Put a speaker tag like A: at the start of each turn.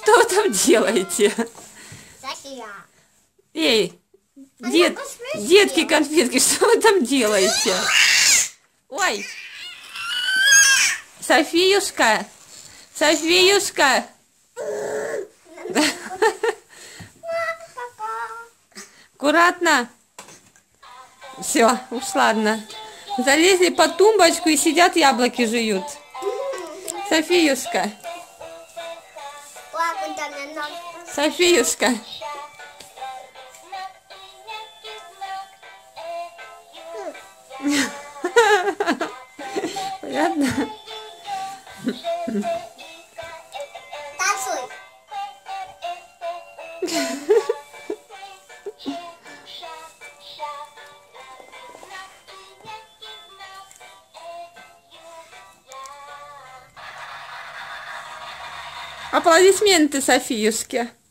A: Что вы там делаете?
B: София.
A: Эй, детки конфетки, что вы там делаете? Ой, Софиюшка, Софиюшка. Аккуратно. Все, ушла одна. Залезли под тумбочку и сидят, яблоки жуют. Софиюшка. Софиюшка. Понятно?
B: Танцуй.
A: Аплодисменты Софиюшке.